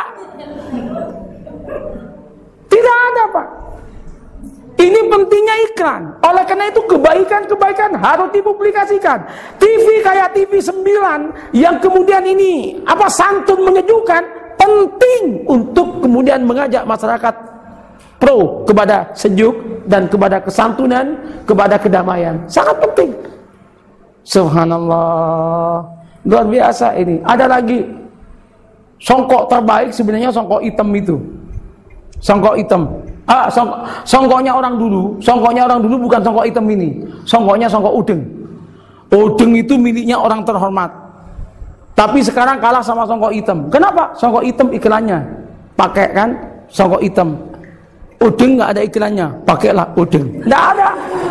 Tidak ada, Pak. Ini pentingnya iklan. Oleh karena itu kebaikan-kebaikan harus dipublikasikan. TV kayak TV 9 yang kemudian ini santun menyejukkan, penting untuk kemudian mengajak masyarakat pro kepada sejuk dan kepada kesantunan, kepada kedamaian. Sangat penting. Subhanallah. Luar biasa ini. Ada lagi songkok terbaik sebenarnya songkok hitam itu. Songkok hitam. Songkoknya orang dulu bukan songkok hitam ini. Songkoknya songkok udeng. Udeng itu miliknya orang terhormat. Tapi sekarang kalah sama songkok hitam. Kenapa? Songkok hitam iklannya. Pakai kan songkok hitam. Udeng nggak ada iklannya. Pakailah udeng. Nggak ada.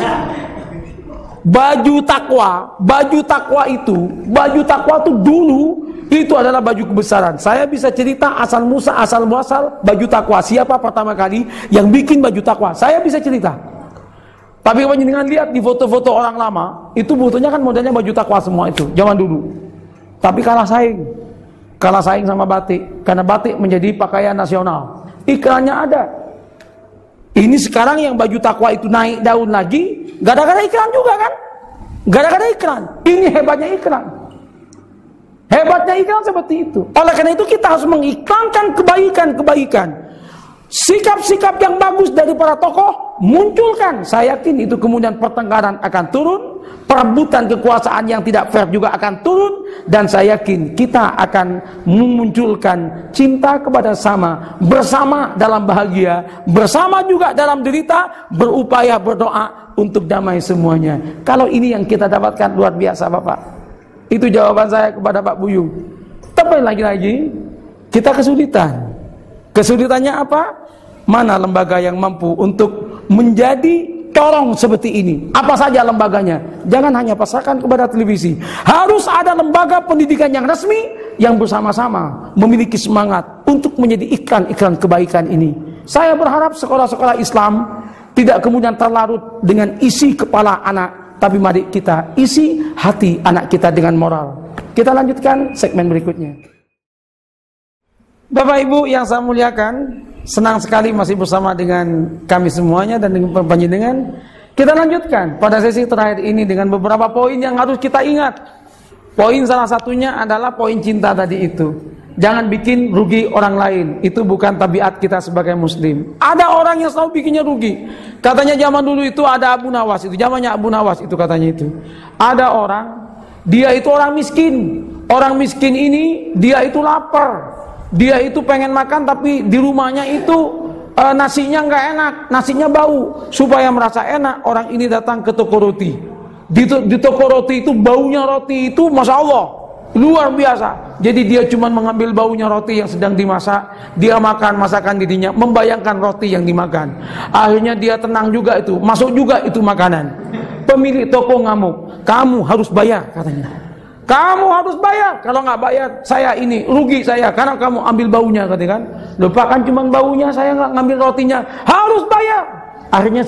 Baju takwa itu dulu itu adalah baju kebesaran. Saya bisa cerita asal muasal baju takwa. Siapa pertama kali yang bikin baju takwa? Saya bisa cerita. Tapi kalau dengan lihat di foto-foto orang lama, itu fotonya kan modelnya baju takwa semua itu, zaman dulu. Tapi kalah saing sama batik, karena batik menjadi pakaian nasional. Iklannya ada. Ini sekarang yang baju takwa itu naik daun lagi, gara-gara iklan juga kan? Gara-gara iklan. Ini hebatnya iklan. Hebatnya iklan seperti itu. Oleh karena itu kita harus mengiklankan kebaikan-kebaikan. Sikap-sikap yang bagus dari para tokoh munculkan. Saya yakin itu kemudian pertengkaran akan turun, perebutan kekuasaan yang tidak fair juga akan turun, dan saya yakin kita akan memunculkan cinta kepada sama, bersama dalam bahagia, bersama juga dalam derita, berupaya berdoa untuk damai semuanya. Kalau ini yang kita dapatkan luar biasa, Bapak. Itu jawaban saya kepada Pak Buyung. Tapi lagi-lagi kita kesulitan. Kesulitannya apa? Mana lembaga yang mampu untuk menjadi corong seperti ini? Apa saja lembaganya? Jangan hanya pasrahkan kepada televisi. Harus ada lembaga pendidikan yang resmi yang bersama-sama memiliki semangat untuk menjadi iklan-iklan kebaikan ini. Saya berharap sekolah-sekolah Islam tidak kemudian terlarut dengan isi kepala anak, tapi mari kita isi hati anak kita dengan moral. Kita lanjutkan segmen berikutnya. Bapak Ibu yang saya muliakan, senang sekali masih bersama dengan kami semuanya dan dengan panjenengan. Kita lanjutkan pada sesi terakhir ini dengan beberapa poin yang harus kita ingat. Poin salah satunya adalah poin cinta tadi itu. Jangan bikin rugi orang lain. Itu bukan tabiat kita sebagai muslim. Ada orang yang selalu bikinnya rugi. Katanya zaman dulu itu ada Abu Nawas, itu zamannya Abu Nawas itu katanya itu. Ada orang, dia itu orang miskin. Orang miskin ini dia itu lapar. Dia itu pengen makan tapi di rumahnya itu nasinya nggak enak, nasinya bau. Supaya merasa enak, orang ini datang ke toko roti. Di toko roti itu baunya roti itu Masya Allah luar biasa. Jadi dia cuma mengambil baunya roti yang sedang dimasak, dia makan masakan dirinya, membayangkan roti yang dimakan. Akhirnya dia tenang juga itu, masuk juga itu makanan. Pemilik toko ngamuk. kamu harus bayar katanya. Kamu harus bayar, kalau nggak bayar saya ini rugi saya karena kamu ambil baunya katanya kan. Lupakan cuma baunya, saya nggak ngambil rotinya, harus bayar. Akhirnya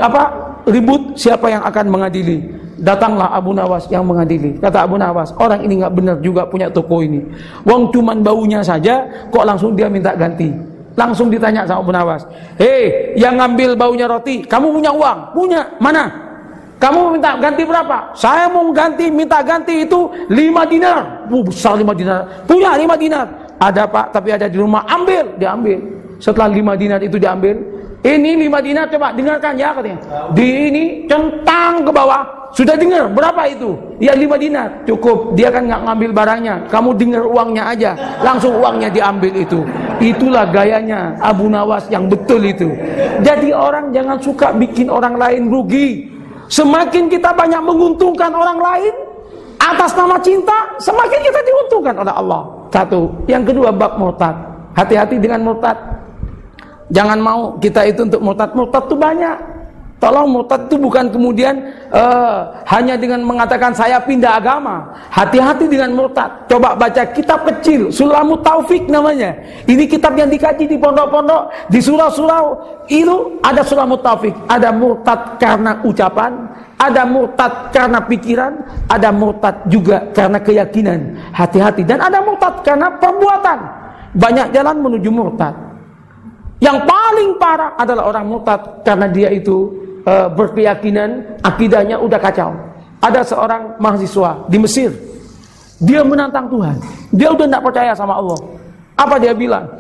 ribut siapa yang akan mengadili. Datanglah Abu Nawas yang mengadili. Kata Abu Nawas, orang ini nggak benar juga punya toko ini. Wong cuman baunya saja kok langsung dia minta ganti. Langsung ditanya sama Abu Nawas, hei yang ngambil baunya roti, kamu punya uang? Punya, mana? Kamu minta ganti berapa? Saya mau minta ganti itu 5 dinar. Besar 5 dinar. Punya 5 dinar. Ada Pak, tapi ada di rumah. Ambil, diambil. Setelah 5 dinar itu diambil, ini 5 dinar coba dengarkan ya katanya. Di ini centang ke bawah. Sudah dengar berapa itu? Ya 5 dinar. Cukup. Dia kan nggak ngambil barangnya. Kamu dengar uangnya aja. Langsung uangnya diambil itu. Itulah gayanya Abu Nawas yang betul itu. Jadi orang jangan suka bikin orang lain rugi. Semakin kita banyak menguntungkan orang lain atas nama cinta, semakin kita diuntungkan oleh Allah. Satu. Yang kedua, bab murtad. Hati-hati dengan murtad. Jangan mau kita itu untuk murtad. Murtad itu banyak. Tolong, murtad itu bukan kemudian hanya dengan mengatakan saya pindah agama. Hati-hati dengan murtad. Coba baca kitab kecil, Sulamut Taufik namanya. Ini kitab yang dikaji di pondok-pondok, di surau-surau. Itu ada Sulamut Taufik. Ada murtad karena ucapan, ada murtad karena pikiran, ada murtad juga karena keyakinan. Hati-hati. Dan ada murtad karena perbuatan. Banyak jalan menuju murtad. Yang paling parah adalah orang murtad karena dia itu berkeyakinan akidahnya udah kacau. Ada seorang mahasiswa di Mesir, dia menantang Tuhan. Dia udah tidak percaya sama Allah. Apa dia bilang?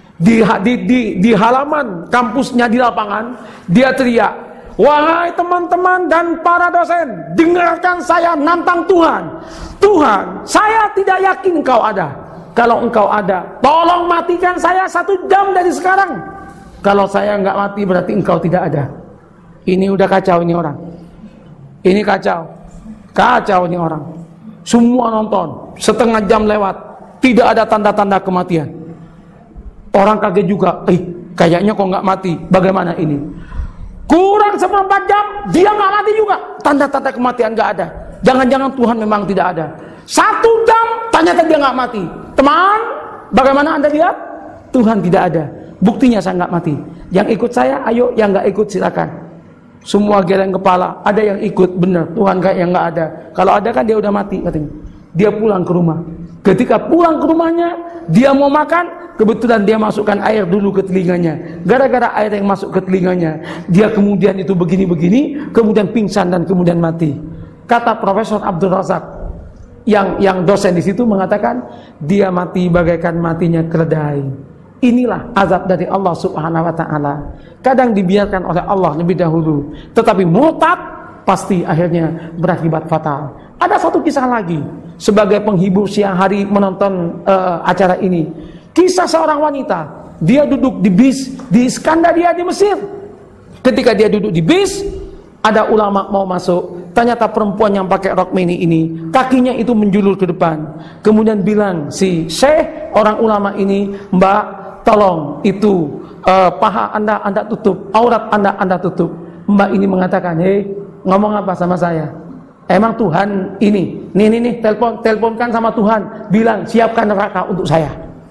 Di halaman kampusnya di lapangan, dia teriak, wahai teman-teman dan para dosen, dengarkan saya nantang Tuhan. Tuhan, saya tidak yakin engkau ada. Kalau engkau ada, tolong matikan saya 1 jam dari sekarang. Kalau saya nggak mati berarti engkau tidak ada. Ini udah kacau ini orang. Ini kacau. Kacau ini orang. Semua nonton. Setengah jam lewat. Tidak ada tanda-tanda kematian. Orang kaget juga. Kayaknya kok nggak mati. Bagaimana ini? Kurang 1/4 jam. Dia nggak mati juga. Tanda-tanda kematian nggak ada. Jangan-jangan Tuhan memang tidak ada. 1 jam. Ternyata dia nggak mati. Teman, bagaimana Anda lihat? Tuhan tidak ada. Buktinya saya nggak mati. Yang ikut saya, ayo. Yang nggak ikut silakan. Semua geleng kepala. Ada yang ikut, benar. Tuhan kayak yang nggak ada. Kalau ada kan dia udah mati katanya. Dia pulang ke rumah. Ketika pulang ke rumahnya, dia mau makan. Kebetulan dia masukkan air dulu ke telinganya. Gara-gara air yang masuk ke telinganya, dia kemudian itu begini-begini, kemudian pingsan dan kemudian mati. Kata Profesor Abdul Razak, yang dosen di situ mengatakan, dia mati bagaikan matinya keledai. Inilah azab dari Allah Subhanahu wa ta'ala. Kadang dibiarkan oleh Allah lebih dahulu, tetapi murtad pasti akhirnya berakibat fatal. Ada satu kisah lagi sebagai penghibur siang hari menonton acara ini. Kisah seorang wanita. Dia duduk di bis di Iskandaria di Mesir. Ketika dia duduk di bis, ada ulama mau masuk. Ternyata perempuan yang pakai rok mini ini, kakinya itu menjulur ke depan. Kemudian bilang si syekh, orang ulama ini, Mbak, tolong itu paha Anda tutup, aurat Anda tutup. Mbak ini mengatakan, hei, ngomong apa sama saya? Emang Tuhan ini, nih, teleponkan sama Tuhan, bilang siapkan neraka untuk saya.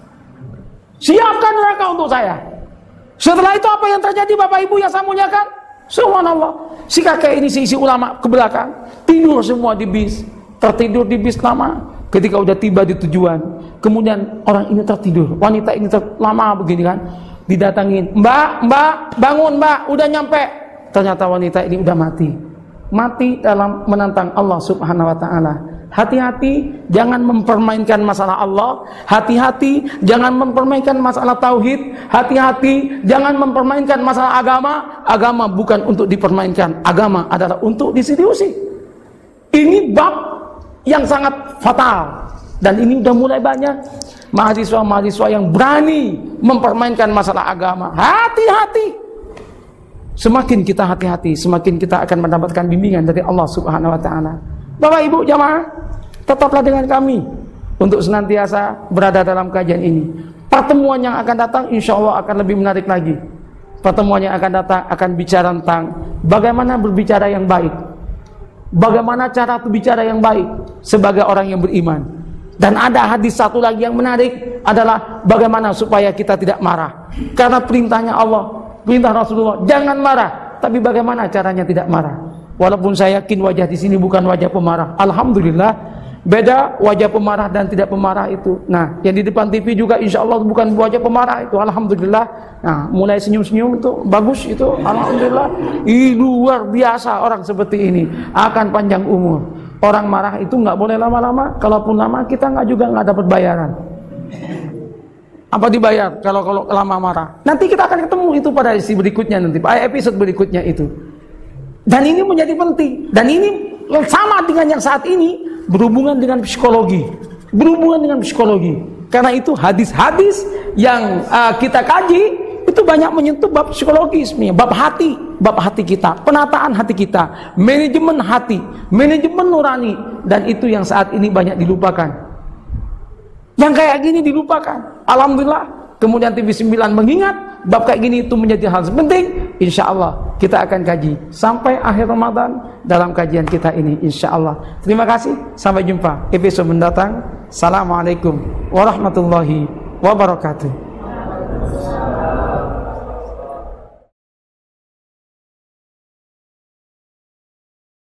Siapkan neraka untuk saya. Setelah itu apa yang terjadi Bapak Ibu yang saya muliakan? Subhanallah. Si kakek ini, si ulama ke belakang, tidur semua di bis, tertidur di bis lama. Ketika udah tiba di tujuan, kemudian orang ini tertidur, wanita ini lama begini kan, didatangin, Mbak, bangun Mbak, udah nyampe. Ternyata wanita ini udah mati dalam menantang Allah Subhanahu wa ta'ala. Hati-hati, jangan mempermainkan masalah Allah. Hati-hati, jangan mempermainkan masalah tauhid. Hati-hati, jangan mempermainkan masalah agama. Agama bukan untuk dipermainkan. Agama adalah untuk diseriusi. Ini bab yang sangat fatal. Dan ini udah mulai banyak mahasiswa-mahasiswa yang berani mempermainkan masalah agama. Hati-hati. Semakin kita hati-hati, semakin kita akan mendapatkan bimbingan dari Allah Subhanahu wa ta'ala. Bapak Ibu jamaah, tetaplah dengan kami untuk senantiasa berada dalam kajian ini. Pertemuan yang akan datang insya Allah akan lebih menarik lagi. Pertemuan yang akan datang akan bicara tentang bagaimana berbicara yang baik, bagaimana cara berbicara yang baik sebagai orang yang beriman. Dan ada hadis satu lagi yang menarik adalah bagaimana supaya kita tidak marah. Karena perintahnya Allah, perintah Rasulullah, jangan marah. Tapi bagaimana caranya tidak marah? Walaupun saya yakin wajah di sini bukan wajah pemarah. Alhamdulillah, beda wajah pemarah dan tidak pemarah itu. Nah, yang di depan TV juga insya Allah bukan wajah pemarah itu. Alhamdulillah. Nah, mulai senyum-senyum itu bagus itu. Alhamdulillah. Luar biasa orang seperti ini akan panjang umur. Orang marah itu nggak boleh lama-lama. Kalaupun lama kita nggak dapat bayaran. Apa dibayar kalau lama marah? Nanti kita akan ketemu itu pada edisi berikutnya nanti, episode berikutnya itu. Dan ini menjadi penting. Dan ini sama dengan yang saat ini berhubungan dengan psikologi. Berhubungan dengan psikologi. Karena itu hadis-hadis yang kita kaji itu banyak menyentuh bab psikologis, bab hati kita, penataan hati kita, manajemen hati, manajemen nurani, dan itu yang saat ini banyak dilupakan. Yang kayak gini dilupakan. Alhamdulillah, kemudian TV9 mengingat bab kayak gini itu menjadi hal penting. Insya Allah kita akan kaji sampai akhir Ramadan dalam kajian kita ini, insya Allah. Terima kasih, sampai jumpa episode mendatang. Assalamualaikum warahmatullahi wabarakatuh.